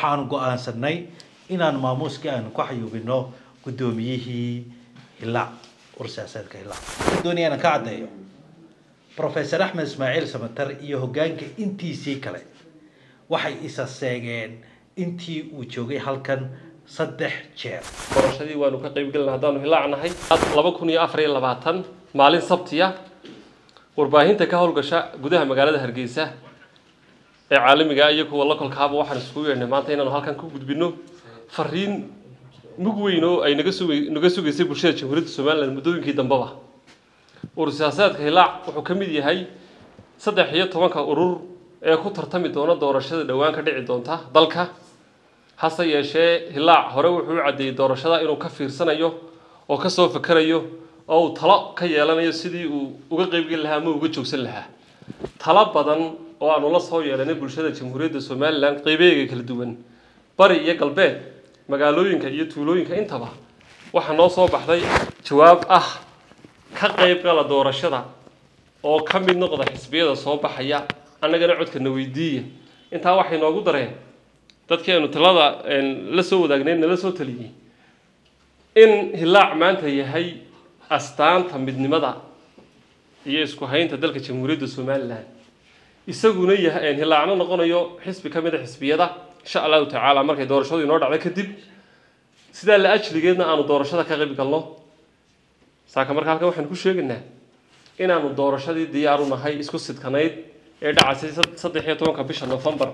waxaan go'aansanay inaan maamuuska aan ku xayuubino gudoomiyihii Hilaac ursaasadka Hilaac doonayaan ka cadeeyo Professor Ahmed Ismail Samatar iyo hoggaanka intiisii kale waxay isa seegeen intii uu joogay halkan 3 jeer doorashadii waanu ka qayb galnaa hadaan Hilaacnahay 2024 maalin sabtiya warbaahinta ka howlgasha gudaha magaalada Hargeysa ee caalamiga iyo kuwa localkaaba waxaan isku yeernay maanta inaan halkan ku gudbino fariin mug weyn oo ay naga sugaysay bulshada Jamhuuriyadda Soomaaliland muddooyinkii dambaba ursaasadka Hilaac wuxuu ka mid yahay 13 urur ee ku tartami doona doorashada dhawaan ka dhici doonta dalka hase yeeshee Hilaac hore wuxuu cadeeyay doorashada inuu ka fiirsanayo oo ka soo fakarayo oo talo ka yeelanayo sidii uu uga qayb gal lahaa ama uga joogsan lahaa talo badan oo aanu la soo yeelanay bulshada Jamhuuriyadda Soomaaliland qaybaha kala duwan bari iyo galbeed magaalooyinka iyo tuulooyinka intaba waxa noo soo baxday jawaab ah ka qayb gala doorashada oo ka mid noqda xisbiyada soo baxaya annagana codkana weydiiyay inta waxay noogu dareen dadkeenu talada la soo wadaagnay la soo taliyay in Hilaac maanta yahay astaanta midnimada iyo isku haynta dalka Jamhuuriyadda Soomaaliland isaguna yahay Hilaacna noqonayo xisbi ka mid ah xisbiyada insha Allah ta'ala markay doorashadu inoo dhacdo kadib sida la ajligeedna aanu doorashada ka qayb galno saaka marka halkan waxaan ku sheegnaa inaanu doorashadii diyaar u nahay isku sidkanayd ee dhacaysay 13 bisha November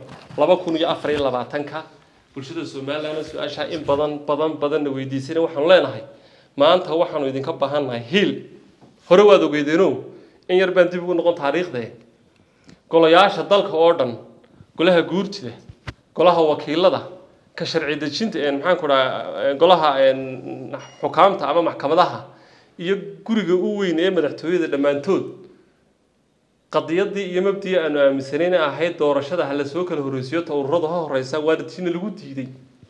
2024 bulshada Soomaaliland su'aasha in badan weydiisay waxaan leenahay maanta waxaanu idinka baahanahay hiil hore waad ogeedeeno in yar baan dib ugu noqon taariikhda golayaasha dalka oo dhan golaha guurtida golaha wakiilada ka sharci dejinta maxaan ku dhahay golaha xukaamta ama maxkamadaha iyo guriga u weyn ee madaxtooyada dhamaantood qadiyadii iyo mabdii aanu aaminsaneen ahayd doorashada hal soo kala horeysiyo ururada horeysa waadatiina lagu diiday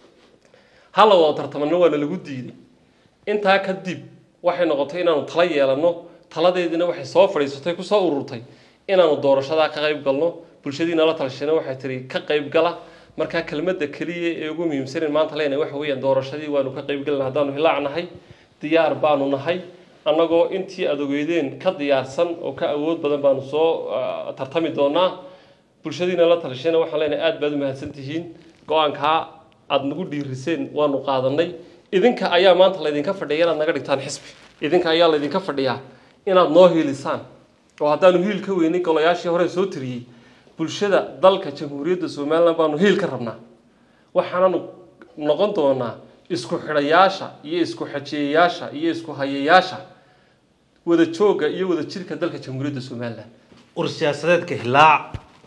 hal oo tartamana waa lagu diiday inta kadib waxay noqotay inaanu tala yeelano taladeedina waxay soo fadhiisatay ku soo ururtay inaanu doorashada ka qayb galno bulshadiina la talashana waxay tiri ka qayb gala marka kelmadda kaliya ee ugu muhiimsan maanta leenahay waxa weeyaan doorashadii waanu ka qayb galnaa hadaan Hilaacnahay diyaar baanu nahay annagoo intii adogeydeen ka diyaarsan oo ka awood badan baanu soo tartami doonaa bulshadiina la talashana waxaan leenahay aad baad u mahadsantihiin go'aanka aad nagu dhiiriseen waanu qaadanay idinka ayaa maanta la idinka fadhiyaa inaad naga dhigtaan xisbi idinka ayaa la idinka fadhiyaa inaad noo hiilisaan oo haddaanu hiil ka weynay golayaashii hore soo tiriyay bulshada dalka Jamhuuriyadda Soomaaliland baanu hiil ka rabnaa waxaanu noqon doonaa isku xidhayaasha iyo isku xajiyayaasha iyo isku hayayaasha wada jooga iyo wada jirka dalka Jamhuuriyadda Soomaaliland ursaasadka Hilaac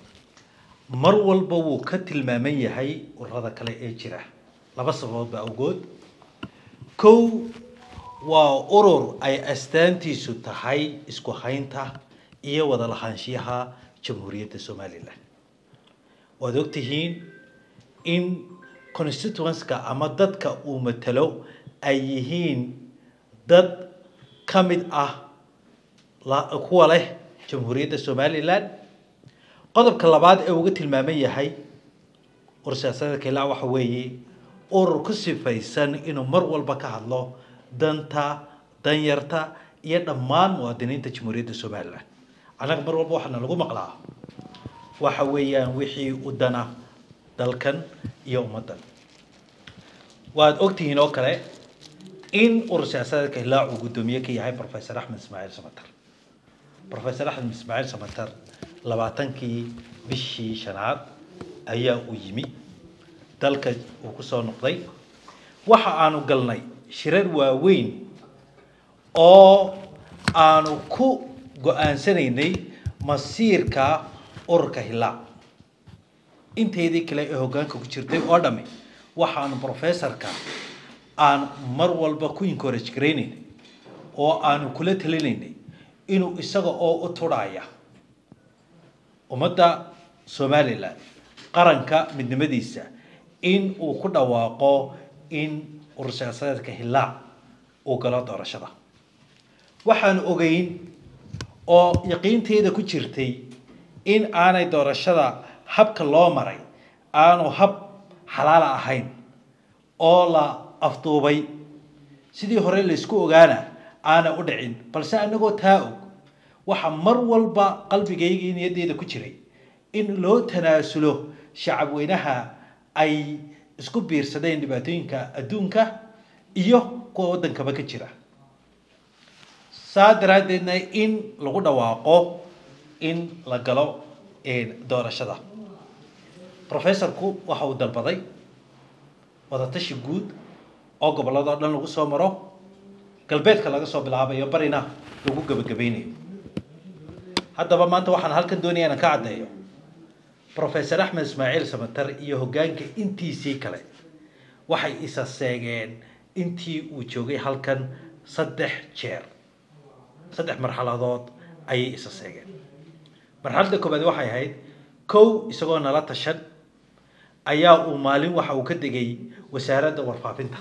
mar walba wuu ka tilmaaman yahay ururada kale ee jira laba sababood awgood kow waa urur ay astaantiisu tahay isku haynta iyo wada lahaanshiyaha Jamhuuriyadda Soomaaliland waad ogtihiin in constituency-ka ama dadka uu matalo ay yihiin dad kamid ah kuwa leh Jamhuuriyadda Soomaaliland qodobka labaad ee ugu tilmaaman yahay ursaasadka Hilaac waxa weeye urur ku sifaysan inuu mar walba ka hadlo danta danyarta iyo dhammaan muwaadiniinta Jamhuuriyadda Soomaaliland anaga mar walba waxana lagu maqlaa waxa weeyaan wixii u dana dalkan iyo ummadan waad ogtihiin oo kale in ursaasadka Hilaac uu gudoomiye ka yahay Professor Ahmed Ismail Samatar Professor Ahmed Ismail Samatar 20kii bishii shanaad ayaa u yimi dalka uu ku soo noqday waxa aanu galnay shirar waaweyn oo aanu ku go'aansanaynay masiirka ururka Hilaac inteedii kale ee hoggaanka ku jirtay oo dhamay waxaanu professorka aan mar walba ku encourage gareynay oo aanu kula talinaynay inuu isaga oo u turaya ummadda Soomaaliland qaranka midnimadiisa in uu ku dhawaaqo in ursaasadka Hilaac uu galo doorashada waxaan ogeyn oo yaqiinteeda ku jirtay in aanay doorashada habka loo maray aanu hab xalaal ahayn oo la afduubay sidii hore la isku ogaana aana u dhicin balse anagoo taa og waxa mar walba qalbigayga iyo niyadeeda ku jiray in loo tanaasulo shacab weynaha ay isku biirsadeen dhibaatooyinka adduunka iyo kuwa waddankaba ka jira saa daraadeedna in lagu dhawaaqo in la galo doorashada professorku waxa uu dalbaday wadatashi guud oo gobolada dhan lagu soo maro galbeedka laga soo bilaabayo barina lagu gabagabeynayo haddaba maanta waxaan halkan doonayaa inaan ka caddeeyo professor Axmed Ismaaciil Samatar iyo hoggaanka intiisii kale waxay isa seegeen intii uu joogay halkan 3 jeer 3 marxaladood ayay isa seegeen marxaladda koobaad waxay ahayd kow isagoo nala tashan ayaa uu maalin waxa uu ka degay wasaaradda warfaafinta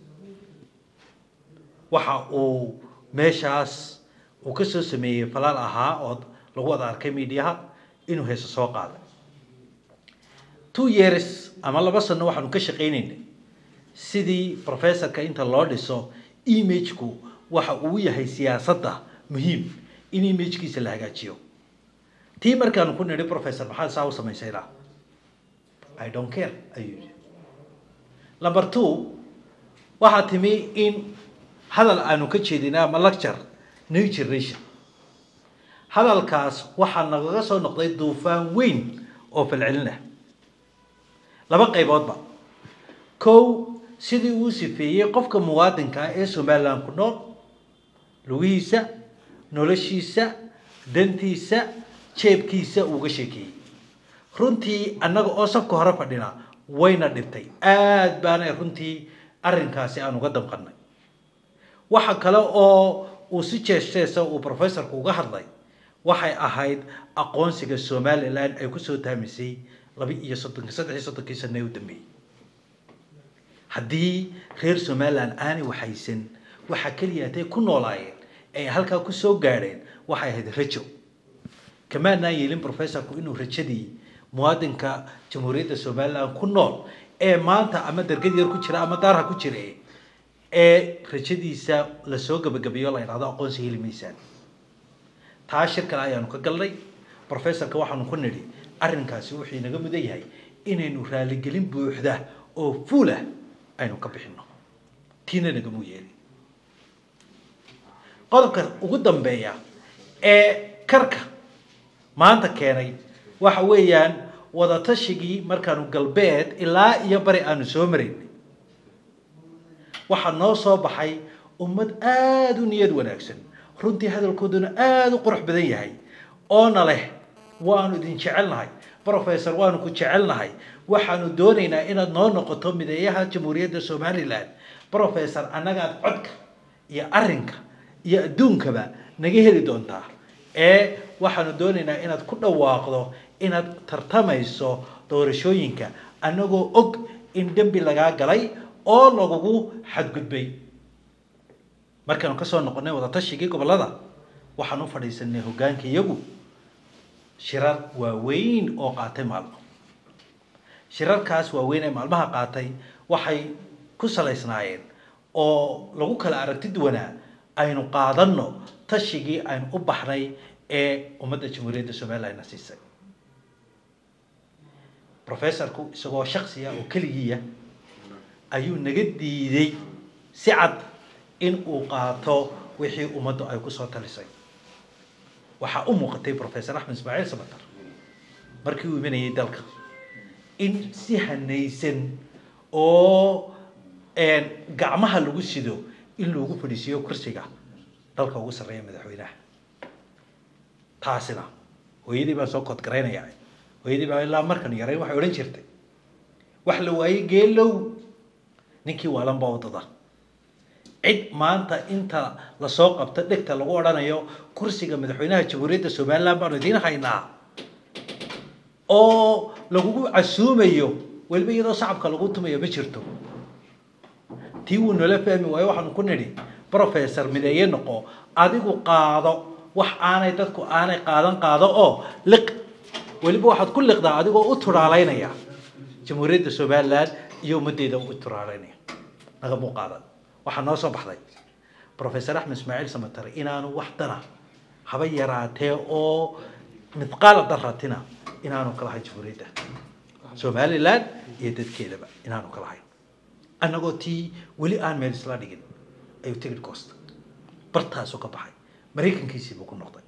waxa uu meeshaas uu ka soo sameeyay falaal ahaa oo lagu wada arkay meediyaha inuu heeso soo qaaday 2 years ama 2 sano waxaanu ka shaqeynaynay sidii professorka inta loo dhiso image-ku waxa uu yahay siyaasadda muhiim in image-kiisa la hagaajiyo tii markaan ku nidhi professor maxaa saa u samaysayna I don't care ayuu number 2 waxa timi in hadal aanu ka jeedinaa ma lecture new generation hadalkaas waxa naga soo noqday duufaan weyn oo falcelina laba qayboodba kow sidii uu sifeeyay qofka muwaadinka ee Soomaaliland ku nool lugihiisa noloshiisa dantiisa jeebkiisa uga sheekay runtii annaga oo safka hore fadhina wayna dhibtay aad baana runtii arrinkaasi aan uga damqannay waxa kale oo uu si jeesteesa uu professorku uga hadlay waxay ahayd aqoonsiga Soomaaliland ay ku soo taamisay 23 sano u dambeeyay haddii reer Soomaaliland aanay waxaysan waxa kaliya ay ku noolaayeen ay halka ku soo gaareen waxay ahayd rajo kamaana yeelin professorku inuu rajadii muwaadinka jamhuuriyadda Soomaaliland ku nool ee maanta ama dargad yar ku jira ama daarha ku jira ee rajadiisa la soo gabagabeeyo la yiraahdo aqoonsi hilmiisaan taa shirka ayaanu ka galnay professorka waxaanu ku nidhi arrinkaasi wuxuu inaga mudan yahay inaynu raali gelin buuxda oo fuul ah aynu ka bixino tiina naga muuyeeli qodobka ugu dambeeya ee karka maanta keenay waxa weeyaan wada tashigii markaanu galbeed ilaa iyo bari aanu soo marin waxa noo soo baxay ummad aad u niyad wanaagsan runtii hadalkooduna aad u qurux badan yahay oo naleh waanu idin jecelnahay professor waanu ku jecelnahay waxaanu doonaynaa inaad noo noqoto mideeyaha jamhuuriyadda Soomaaliland professor annaga codka iyo arrinka iyo adduunkaba naga heli doontaa waxaanu doonaynaa inaad ku dhawaaqdo inaad tartamayso doorashooyinka annagoo og in dambi laga galay oo lagugu xadgudbay markaanu ka soo noqonay wada tashigii gobolada waxaan u fadhiisanay hoggaanka iyagu shirar waaweyn oo qaatay maalmo shirarkaas waaweyn ee maalmaha qaatay waxay ku salaysnaayeen oo lagu kala aragti duwanaa aynu qaadanno tashigii aynu u baxnay ee ummadda jamhuuriyadda Soomaaliland siisay professorku isagoo shakhsiya oo kaliya ayuu naga diiday si cad in uu qaato wixii ummaddu ay ku soo talisay waxa u muuqatay professor Axmed Ismaaciil Samatar markii uu imanayay dalka in si hanaysan oo gacmaha lagu sido in lagu fadhiisiyo kursiga dalka ugu sareeya madaxweynaha taasina hooyadii baan soo kod gareynayaa hooyadii baa ilaa markan yaray waxay oran jirtay wax la waayay geelow ninkii waalan baa wadada cid maanta inta la soo qabta dhigta lagu oranayo kursiga madaxweynaha jamhuuriyadda Soomaaliland baan idin haynaa oo lagu casuumayo waliba iyadoo shacabka lagu tumayo ma jirto tii uu nala fahmi waayo waxaan ku nidhi professor mideeye noqo adigu qaado wax aanay dadku aanay qaado oo liq waliba waxaad ku liqdaa adigoo u turaaleynaya jamhuuriyadda Soomaaliland iyo ummaddeeda u turaaraynaya naga muuqaada waxaa noo soo baxday professor axmed ismaaciil samatare inaanu wax dana haba yaraatee oo midqaala daratina inaanu kala hayn jamhuuriyadda somaliland iyo dadkeedaba inaanu kala hayn annagoo tii weli aan meel isla dhigin ayuu tigid goosta bartaasoo ka baxay maraykankiisiibuu ku noqday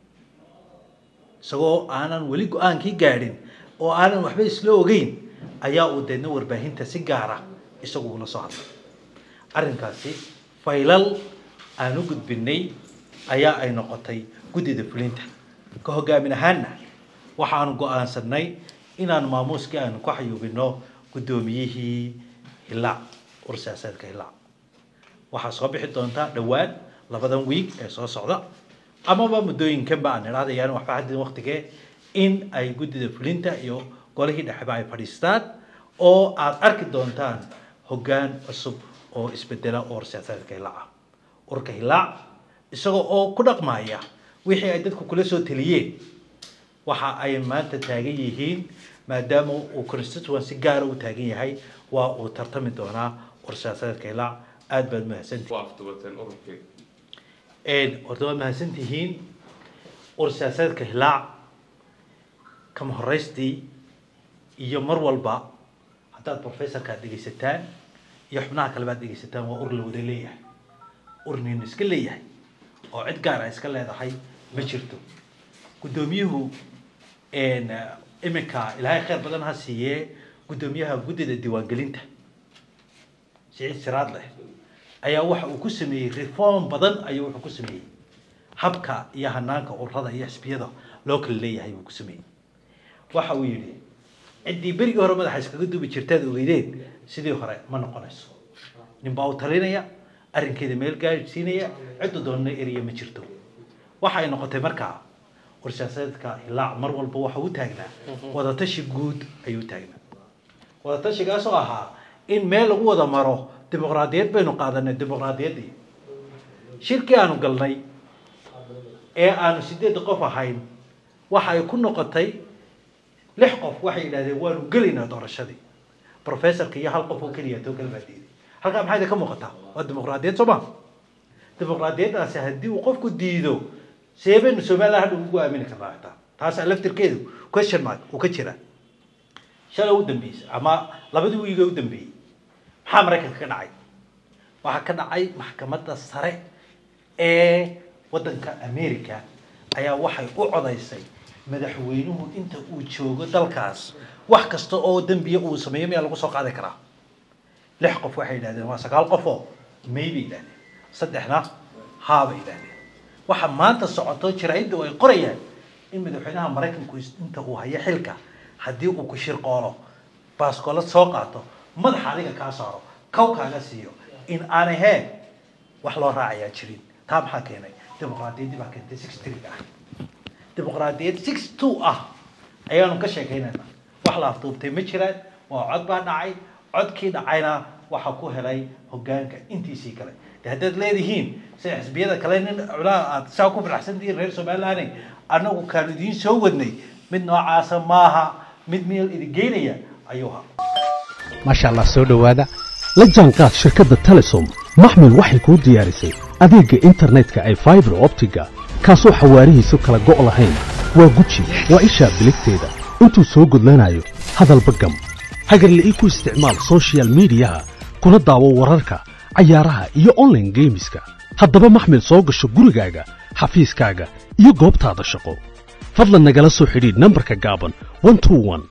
isagoo aanan weli go-aankii gaadhin oo aanan waxba isla ogeyn ayaa uu deedna warbaahinta si gaara isagu ula soo hadlay arrinkaasi faylal aan u gudbinay ayaa ay noqotay guddida fulinta ka hogaamin ahaanna waxaanu go-aansanay inaanu maamuuskii aanu ku xayuubino guddoomiyihii hilaac warsiyaasaadka hilaac waxaa soo bixi doontaa dhowaan labadan wiig ee soo socda amaba muddooyinkanba aan idhahdayaan waxba haddii waqtigee in ay guddida fulinta iyo golihii dhexeba ay fadhiistaan oo aad arki doontaan hoggaan cusub oo isbedela oo warsiyaasaadka hilaac ah urka hilaac isagoo oo ku dhaqmaya wixii ay dadku kula soo taliyeen waxa ay maanta taagan yihiin maadaama uu constituency gaara u taagan yahay waa uu tartami doonaa warsiyaasaadka hilaac aad baad mahadsantihiin horta waad mahadsantihiin warsiyaasaadka hilaac kama horeystii iyo mar walba haddaad professorka aad dhegaysataan iyo xubnaha kale baad dhegaysataan waa ur la wada leeyahay urnin iska leeyahay oo cid gaar ah iska leedahay ma jirto guddoomiyuhu iminka ilaahay khayr badan ha siiyee guddoomiyaha guddida diiwaangelinta siciid siraad leh ayaa waxa uu ku sameeyey reform badan ayuu wuxuu ku sameeyey habka iyo hanaanka ururada iyo xisbiyada loo kala leeyahay uu ku sameeyey waxa uu yidhi ciddii berigii hore madaxa iskaga duubi jirtaad ogeydeen sidii hore ma noqonayso ninbaa u talinaya arrinkeeda meel gaadhsiinaya cidda doonana eriya ma jirto waxa ay noqotay markaa warsiyaasaadka hilaac mar walba waxa u taagnaa wadatashi guud ayuu taagnaa wadatashigaasoo ahaa in meel lagu wada maro dimuqraadiyad baynu qaadanay dimuqraadiyaddii shirkii aanu galnay ee aanu 8 qof ahayn waxa ay ku noqotay 6 qof waxay yidhaahdeen waanu gelaynaa doorashadii professorka iyo hal qof oo keliya too kala baadiday halkaa maxay ka muuqataa waa dimuqraadiyad Soomaa dimuqraadiyaddaasi haddii uu qofku diido seeben Soomaaliya hadda ugu aamini kartaa taas laftirkeedu question mark uu ka jira shalay u dambeysay ama labadii wiiga u dambeeyay maxaa Mareykanka ka dhacay waxa ka dhacay maxkamadda sare ee waddanka America ayaa waxay u codaysay madaxweynuhu inta uu joogo dalkaas wax kasta oo dambiye uu sameeyo meel lagu soo qaadi karaa 6 qof waxay yiraahdeen waa 9 qof oo maybe yiraahdeen saddexna haaba yiraahdeen waxa maanta socoto jiraayada ay qorayaan in madaxweynaha Mareykanku inta uu hayo xilka haddii uu ku shirqoolo baaskoolad soo qaato madaxa adiga ka saaro kawkaaga siiyo in aan ahayn wax loo raacayaa jirin taa maxaa keenay dimuqraadiyaddii baa keentay 63 ah dimuqraadiyad 62 ah ayaanu ka sheekaynayna wax la afduubtay ma jiraan waa cod baa dhacay codkii dhacayna waxa ku helay hoggaanka intiisii kale haddaad leedihiin si xisbiyada kale nin culaa aad saa ku faraxsantihiin reer Soomaaliland anagu kaanu idiin soo wadnay mid noocaas maaha mid meel idin geynaya ayuha masha Allah soo dhawaada la jaanqaad shirkadda Telesom maxmil waxay ku diyaarisay adeega internetka ay fiber optiga kaasoo xawaarihiisu kala go' lahayn waa guji waa isha biligteeda intuu soo gudlanayo hadalba gam hagarle ii ku isticmaal social media kuna daawo wararka ciyaaraha iyo online gameska haddaba maxmil soo gasho gurigaaga xafiiskaaga iyo goobtaada shaqo fadlan nagala soo xidhiidh nambarka gaaban 121